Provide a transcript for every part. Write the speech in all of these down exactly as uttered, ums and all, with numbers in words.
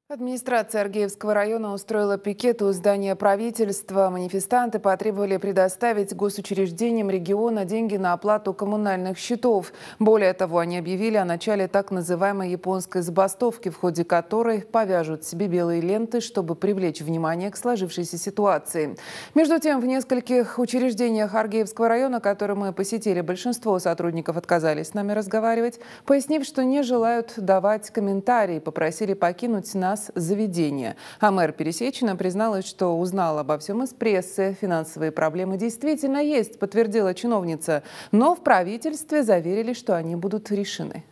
Администрация Аргеевского района устроила пикет у здания правительства. Манифестанты потребовали предоставить госучреждениям региона деньги на оплату коммунальных счетов. Более того, они объявили о начале так называемой японской забастовки, в ходе которой повяжут себе белые ленты, чтобы привлечь внимание к сложившейся ситуации. Между тем, в нескольких учреждениях Аргеевского района, которые мы посетили, большинство сотрудников отказались с нами разговаривать, пояснив, что не желают давать комментарии, попросили покинуть нас заведения. А мэр Пересечина призналась, что узнала обо всем из прессы. Финансовые проблемы действительно есть, подтвердила чиновница. Но в правительстве заверили, что они будут решены.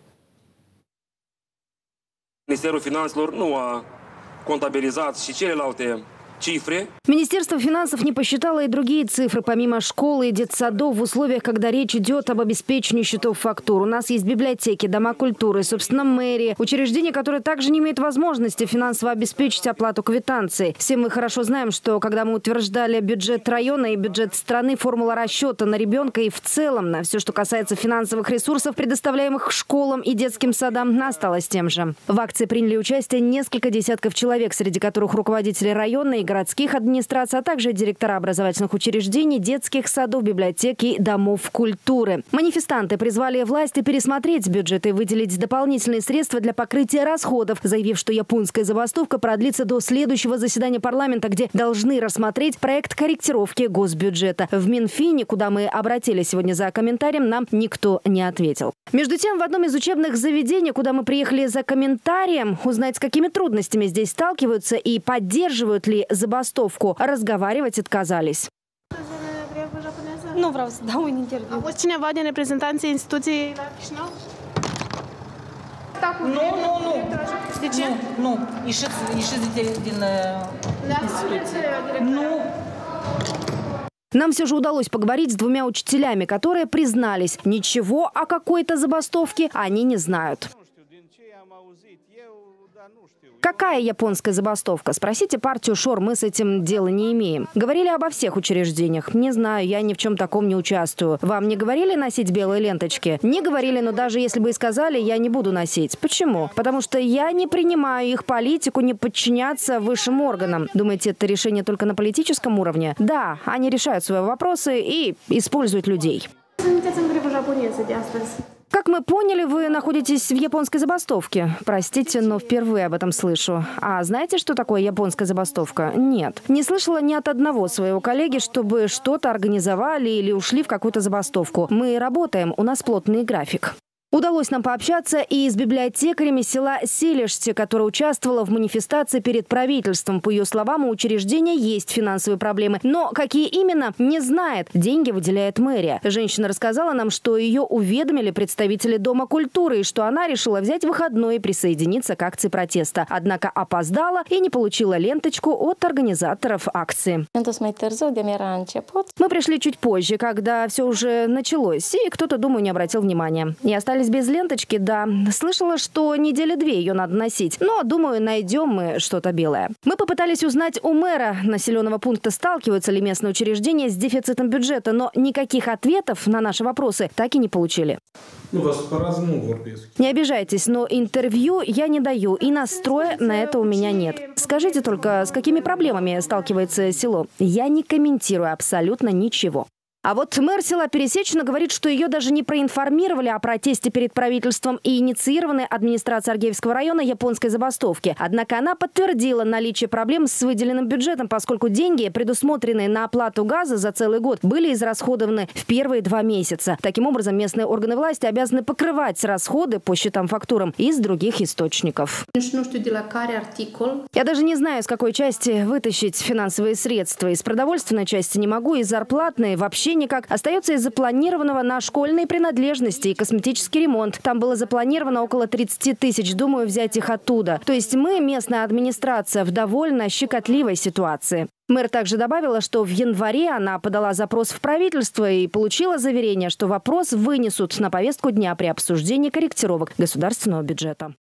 Ministerul Finanțelor nu a contabilizat și celelalte cifre. Министерство финансов не посчитало и другие цифры, помимо школы и детсадов, в условиях, когда речь идет об обеспечении счетов фактур. У нас есть библиотеки, дома культуры, собственно, мэрии, учреждения, которые также не имеют возможности финансово обеспечить оплату квитанций. Все мы хорошо знаем, что когда мы утверждали бюджет района и бюджет страны, формула расчета на ребенка и в целом на все, что касается финансовых ресурсов, предоставляемых школам и детским садам, осталось тем же. В акции приняли участие несколько десятков человек, среди которых руководители района и городских администраций, а также директора образовательных учреждений, детских садов, библиотек и домов культуры. Манифестанты призвали власти пересмотреть бюджет и выделить дополнительные средства для покрытия расходов, заявив, что японская забастовка продлится до следующего заседания парламента, где должны рассмотреть проект корректировки госбюджета. В Минфине, куда мы обратились сегодня за комментарием, нам никто не ответил. Между тем, в одном из учебных заведений, куда мы приехали за комментарием, узнать, с какими трудностями здесь сталкиваются и поддерживают ли забастовку, разговаривать отказались. Nu vreau să dau un interviu. A fost cineva din reprezentanții instituției la Chișinău? Nu, nu, nu. De ce? Nu, nu. Ieșiți, ieșiți din, din институции. Nu. Нам все же удалось поговорить с двумя учителями, которые признались, ничего о какой-то забастовке они не знают. Какая японская забастовка? Спросите партию ШОР, мы с этим дела не имеем. Говорили обо всех учреждениях. Не знаю, я ни в чем таком не участвую. Вам не говорили носить белые ленточки? Не говорили, но даже если бы и сказали, я не буду носить. Почему? Потому что я не принимаю их политику не подчиняться высшим органам. Думаете, это решение только на политическом уровне? Да, они решают свои вопросы и используют людей. Как мы поняли, вы находитесь в японской забастовке. Простите, но впервые об этом слышу. А знаете, что такое японская забастовка? Нет. Не слышала ни от одного своего коллеги, чтобы что-то организовали или ушли в какую-то забастовку. Мы работаем, у нас плотный график. Удалось нам пообщаться и с библиотекарями села Селишти, которая участвовала в манифестации перед правительством. По ее словам, у учреждения есть финансовые проблемы. Но какие именно, не знает. Деньги выделяет мэрия. Женщина рассказала нам, что ее уведомили представители Дома культуры и что она решила взять выходной и присоединиться к акции протеста. Однако опоздала и не получила ленточку от организаторов акции. Мы пришли чуть позже, когда все уже началось, и кто-то, думаю, не обратил внимания. И остались без ленточки, да. Слышала, что недели две ее надо носить. Но, думаю, найдем мы что-то белое. Мы попытались узнать у мэра населенного пункта, сталкиваются ли местные учреждения с дефицитом бюджета, но никаких ответов на наши вопросы так и не получили. Ну, вас по-разному в Аргеевске. Не обижайтесь, но интервью я не даю, и настроя на это у меня нет. Скажите только, с какими проблемами сталкивается село? Я не комментирую абсолютно ничего. А вот мэр села Пересечина говорит, что ее даже не проинформировали о протесте перед правительством и инициированной администрацией Аргеевского района японской забастовки. Однако она подтвердила наличие проблем с выделенным бюджетом, поскольку деньги, предусмотренные на оплату газа за целый год, были израсходованы в первые два месяца. Таким образом, местные органы власти обязаны покрывать расходы по счетам-фактурам из других источников. Я даже не знаю, с какой части вытащить финансовые средства. Из продовольственной части не могу, из зарплатной вообще никак. Остается из запланированного на школьные принадлежности и косметический ремонт. Там было запланировано около тридцати тысяч. Думаю, взять их оттуда. То есть мы, местная администрация, в довольно щекотливой ситуации. Мэр также добавила, что в январе она подала запрос в правительство и получила заверение, что вопрос вынесут на повестку дня при обсуждении корректировок государственного бюджета.